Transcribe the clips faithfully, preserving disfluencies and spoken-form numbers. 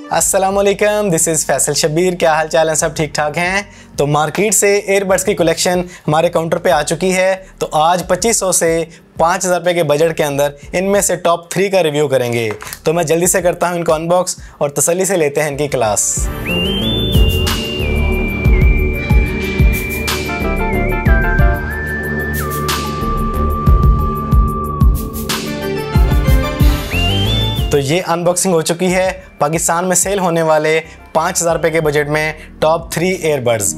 अस्सलामुअलैकुम, this is Faisal Shabbir. क्या हाल चाल है? सब ठीक ठाक हैं? तो मार्केट से एयरबड्स की कलेक्शन हमारे काउंटर पे आ चुकी है। तो आज पच्चीस सौ से पाँच हज़ार रुपये के बजट के अंदर इनमें से टॉप थ्री का रिव्यू करेंगे। तो मैं जल्दी से करता हूँ इनको अनबॉक्स और तसल्ली से लेते हैं इनकी क्लास। तो ये अनबॉक्सिंग हो चुकी है पाकिस्तान में सेल होने वाले पाँच हज़ार रुपये के बजट में टॉप थ्री एयरबड्स।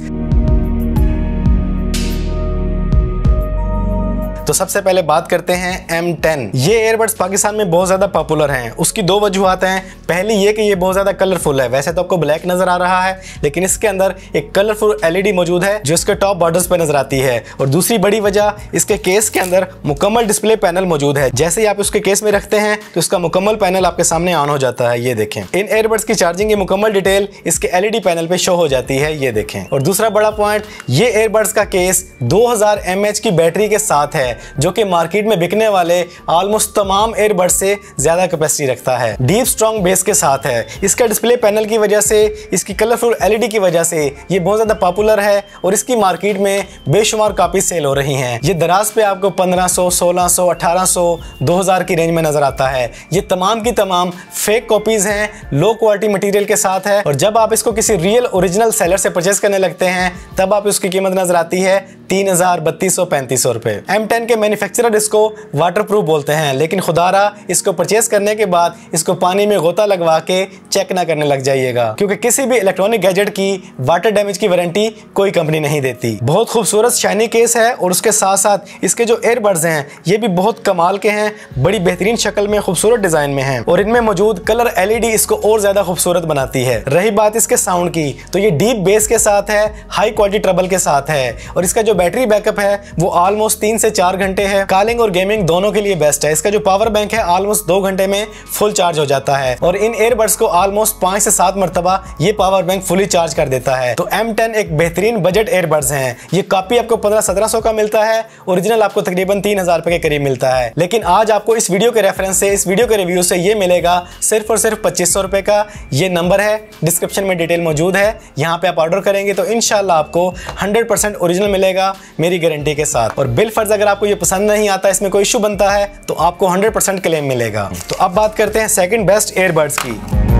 तो सबसे पहले बात करते हैं एम टेन। ये एयरबड्स पाकिस्तान में बहुत ज़्यादा पॉपुलर हैं। उसकी दो वजूहत हैं। पहली ये कि ये बहुत ज़्यादा कलरफुल है। वैसे तो आपको ब्लैक नज़र आ रहा है, लेकिन इसके अंदर एक कलरफुल एलईडी मौजूद है जो इसके टॉप बॉर्डर्स पे नजर आती है। और दूसरी बड़ी वजह, इसके केस के अंदर मुकम्मल डिस्प्ले पैनल मौजूद है। जैसे ही आप उसके केस में रखते हैं तो इसका मुकम्मल पैनल आपके सामने ऑन हो जाता है। ये देखें, इन एयरबड्स की चार्जिंग की मुकम्मल डिटेल इसके एलईडी पैनल पे शो हो जाती है। ये देखें। और दूसरा बड़ा पॉइंट, ये एयरबड्स का केस दो हज़ार एम एच की बैटरी के साथ है, जो कि मार्केट में बिकने वाले ऑलमोस्ट तमाम एयरबड्स से ज्यादा कैपेसिटी रखता है। डीप स्ट्रॉन्ग बेस के साथ है। इसका डिस्प्ले पैनल की वजह से, इसकी कलरफुल एलईडी की वजह से ये बहुत ज्यादा पॉपुलर है और इसकी मार्केट में बेशुमार कॉपी सेल हो रही हैं। ये दराज पे आपको पंद्रह सौ, सोलह सौ, अठारह सौ, दो हज़ार की रेंज में नजर आता है। ये तमाम की तमाम फेक कॉपीज हैं, लो क्वालिटी मटेरियल के साथ है। और जब आप इसको किसी रियल ओरिजिनल सेलर से परचेस करने लगते हैं तब आप उसकी कीमत नजर आती है तीन हजार बत्तीस सौ पैंतीस सौ रुपए। एम टेन के मैन्युफैक्चरर इसको वाटरप्रूफ बोलते हैं, लेकिन खुदारा इसको परचेस करने के बाद इसको पानी में गोता लगवा के चेक ना करने लग जाइएगा, क्योंकि किसी भी इलेक्ट्रॉनिक गैजेट की वाटर डैमेज की वारंटी कोई कंपनी नहीं देती। बहुत खूबसूरत शाइनी केस है और उसके साथ साथ इसके जो एयरबड्स हैं ये भी बहुत कमाल के हैं, बड़ी बेहतरीन शक्ल में, खूबसूरत डिजाइन में हैं और इनमें मौजूद कलर एलईडी इसको और ज्यादा खूबसूरत बनाती है। रही बात इसके साउंड की, तो ये डीप बेस के साथ है, हाई क्वालिटी ट्रबल के साथ है और इसका जो बैटरी बैकअप है वो ऑलमोस्ट तीन से चार घंटे है। कॉलिंग और गेमिंग दोनों के लिए बेस्ट है। इसका जो पावर बैंक है ऑलमोस्ट दो घंटे में फुल चार्ज हो जाता है और इन एयरबड्स को ऑलमोस्ट पांच से सात मरतबा ये पावर बैंक फुली चार्ज कर देता है। तो एम टेन एक बेहतरीन बजट एयरबड्स हैं। ये कॉपी आपको पंद्रह सत्रह सौ का मिलता है, ओरिजिनल आपको तकरीबन तीन हजार रुपए के करीब मिलता है। लेकिन आज आपको इस वीडियो के रेफरेंस से, इस वीडियो के रिव्यू से ये मिलेगा सिर्फ और सिर्फ पच्चीस सौ रुपए का। ये नंबर है, डिस्क्रिप्शन में डिटेल मौजूद है, यहाँ पे आप ऑर्डर करेंगे तो इंशाल्लाह आपको हंड्रेड परसेंट ओरिजिनल मिलेगा मेरी गारंटी के साथ। और बिल फर्ज अगर आपको ये पसंद नहीं आता, इसमें कोई इशू बनता है तो आपको हंड्रेड परसेंट क्लेम मिलेगा। तो अब बात करते हैं सेकंड बेस्ट एयरबड्स की।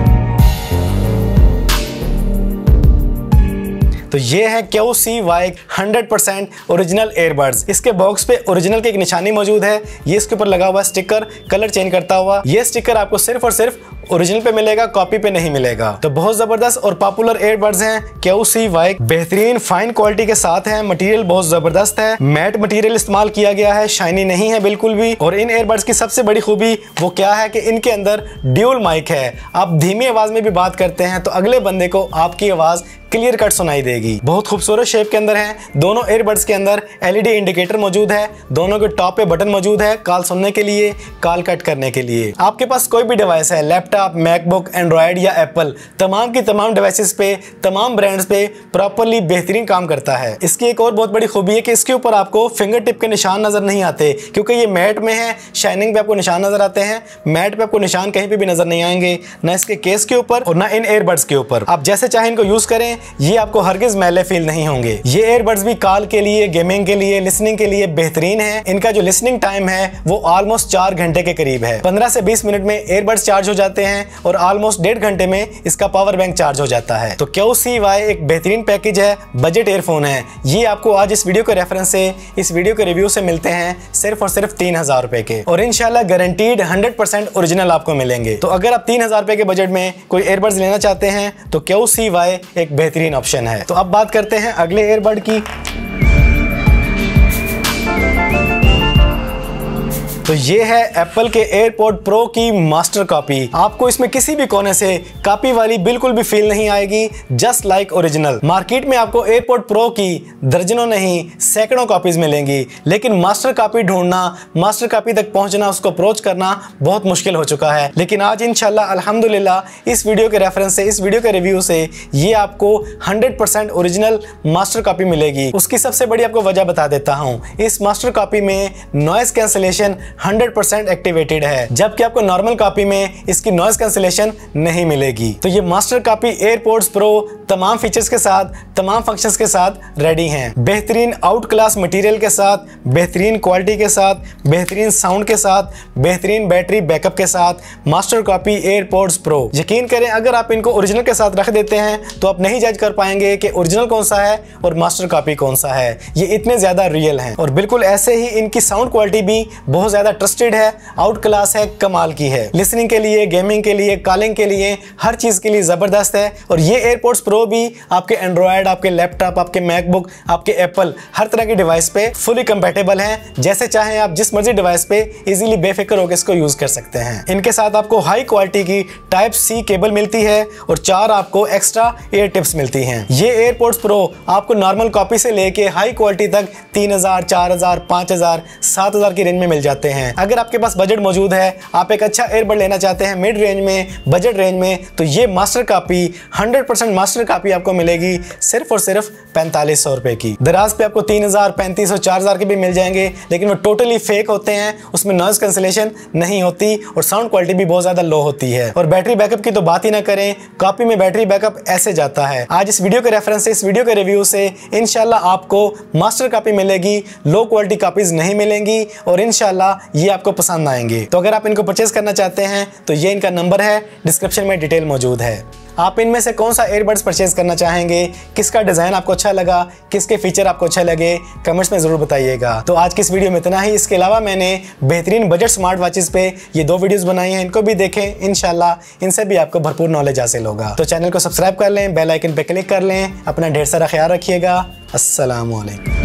तो ये है Q C Y hundred percent original airbuds. इसके बॉक्स पे ओरिजिनल की एक निशानी मौजूद है। ये इसके ऊपर लगा हुआ स्टिकर, कलर चेंज करता हुआ। ये स्टिकर आपको सिर्फ और सिर्फ ओरिजिनल पे मिलेगा, कॉपी पे नहीं मिलेगा। तो बहुत जबरदस्त और पॉपुलर एयरबड्स हैं क्यू सी वाई। बेहतरीन फाइन क्वालिटी के साथ है, मटेरियल बहुत जबरदस्त है, मैट मटेरियल इस्तेमाल किया गया है, शाइनी नहीं है बिल्कुल भी। और इन एयरबड्स की सबसे बड़ी खूबी वो क्या है कि इनके अंदर ड्यूल माइक है। आप धीमी आवाज में भी बात करते हैं तो अगले बंदे को आपकी आवाज क्लियर कट सुनाई देगी। बहुत खूबसूरत शेप के अंदर है। दोनों एयरबड्स के अंदर एलईडी इंडिकेटर मौजूद है। दोनों के टॉप पे बटन मौजूद है, कॉल सुनने के लिए, कॉल कट करने के लिए। आपके पास कोई भी डिवाइस है, लैपटॉप, मैकबुक, एंड्रॉयड या एप्पल, तमाम की तमाम डिवाइसेस पे, तमाम ब्रांड्स पे प्रॉपर्ली बेहतरीन काम करता है। इसकी एक और बहुत बड़ी खूबी है कि इसके ऊपर आपको फिंगर टिप के निशान नजर नहीं आते, क्योंकि ये मैट में है। शाइनिंग पे आपको निशान नजर आते हैं, मैट पे आपको निशान कहीं पे भी नजर नहीं आएंगे, ना इसके केस के ऊपर और ना इन एयरबड्स के ऊपर। आप जैसे चाहे इनको यूज करें, ये आपको हरगिज मैले फील नहीं होंगे। ये एयरबड्स भी कॉल के लिए, गेमिंग के लिए, लिसनिंग के लिए बेहतरीन है। इनका जो लिसनिंग टाइम है वो ऑलमोस्ट चार घंटे के करीब है। पंद्रह से बीस मिनट में एयरबड्स चार्ज हो जाते हैं और ऑलमोस्ट डेढ़ घंटे में इसका पावर बैंक चार्ज हो जाता है। तो क्यू सी वाई एक बेहतरीन पैकेज है, बजट एयरफोन है। ये आपको आज इस वीडियो के रेफरेंस से, इस वीडियो के रिव्यू से मिलते हैं सिर्फ और सिर्फ तीन हजार रुपए के और इंशाल्लाह गारंटीड हंड्रेड परसेंट ओरिजिनल आपको मिलेंगे। तो अगर आप तीन हजार रुपए के बजट में कोई एयरबड्स लेना चाहते हैं तो क्यू सी वाई एक बेहतरीन ऑप्शन है। तो अब बात करते हैं अगले एयरबड की। तो ये है एप्पल के एयरपॉड प्रो की मास्टर कॉपी। आपको इसमें किसी भी कोने से कॉपी वाली बिल्कुल भी फील नहीं आएगी, जस्ट लाइक ओरिजिनल। मार्केट में आपको एयरपॉड प्रो की दर्जनों नहीं सैकड़ों कॉपीज मिलेंगी, लेकिन मास्टर कॉपी ढूंढना, मास्टर कॉपी तक पहुंचना, उसको अप्रोच करना बहुत मुश्किल हो चुका है। लेकिन आज इंशाल्लाह अल्हम्दुलिल्लाह इस वीडियो के रेफरेंस से, इस वीडियो के रिव्यू से ये आपको hundred percent original master copy मिलेगी। उसकी सबसे बड़ी आपको वजह बता देता हूँ। इस मास्टर कॉपी में noise cancellation hundred percent activated है, जबकि आपको नॉर्मल कॉपी में इसकी नॉइज कैंसिलेशन नहीं मिलेगी। तो ये मास्टर कॉपी एयरपोर्ट्स प्रो तमाम फीचर्स के साथ, तमाम फंक्शंस के साथ रेडी हैं। बेहतरीन आउट क्लास मटेरियल के साथ, बेहतरीन क्वालिटी के साथ, बेहतरीन साउंड के साथ, बेहतरीन बैटरी बैकअप के साथ मास्टर कॉपी एयरपोर्ट्स प्रो। यकीन करें, अगर आप इनको ओरिजिनल के साथ रख देते हैं तो आप नहीं जज कर पाएंगे कि ओरिजिनल कौन सा है और मास्टर कॉपी कौन सा है। ये इतने ज्यादा रियल हैं। और बिल्कुल ऐसे ही इनकी साउंड क्वालिटी भी बहुत ज्यादा ट्रस्टेड है, आउट क्लास है, कमाल की है। लिसनिंग के लिए, गेमिंग के लिए, कॉलिंग के लिए, हर चीज के लिए जबरदस्त है। और ये एयरपोर्ट्स प्रो भी आपके एंड्रॉयड, आपके लैपटॉप, आपके मैकबुक, आपके एप्पल, हर तरह की डिवाइस पे फुली कंपेटेबल हैं। जैसे चाहें आप जिस मर्जी डिवाइस पे इजीली बेफिक्र होकर इसको यूज कर सकते हैं। इनके साथ आपको हाई क्वालिटी की टाइप सी केबल मिलती है और चार आपको एक्स्ट्रा एयर टिप्स मिलती हैं। ये एयरपोर्ट्स प्रो आपको नॉर्मल कॉपी से लेके हाई क्वालिटी तक तीन हजार, चार हजार, पांच हजार, सात हजार की रेंज में मिल जाते हैं। अगर आपके पास बजट मौजूद है, आप एक अच्छा एयरबड लेना चाहते हैं मिड रेंज में, बजट रेंज में, तो ये master copy hundred percent master copy आपको मिलेगी सिर्फ और सिर्फ पैंतालीस सौ रुपए की। दराज पे आपको तीन हजार, पैंतीस सौ, चार हजार के भी मिल जाएंगे, लेकिन वो टोटली फेक होते हैं। उसमें नॉइज कैंसिलेशन नहीं होती और साउंड क्वालिटी भी बहुत ज्यादा लो होती है। और बैटरी बैकअप की तो बात ही ना करें, कॉपी में बैटरी बैकअप ऐसे जाता है। आज इस वीडियो के रेफरेंस से, इस वीडियो के रिव्यू से इंशाल्लाह आपको मास्टर कॉपी मिलेगी, लो क्वालिटी कॉपीज नहीं मिलेंगी और इंशाल्लाह ये आपको पसंद आएंगे। तो अगर आप इनको परचेज करना चाहते हैं तो ये इनका नंबर है, डिस्क्रिप्शन में डिटेल मौजूद है। आप इनमें से कौन सा एयरबड्स परचेज करना चाहेंगे, किसका डिज़ाइन आपको अच्छा लगा, किसके फीचर आपको अच्छा लगे, कमेंट्स में ज़रूर बताइएगा। तो आज की इस वीडियो में इतना ही। इसके अलावा मैंने बेहतरीन बजट स्मार्ट वॉचेस पे ये दो वीडियोस बनाई हैं, इनको भी देखें, इंशाल्लाह इनसे भी आपको भरपूर नॉलेज हासिल होगा। तो चैनल को सब्सक्राइब कर लें, बेल आइकन पर क्लिक कर लें। अपना ढेर सारा ख्याल रखिएगा। अस्सलाम वालेकुम।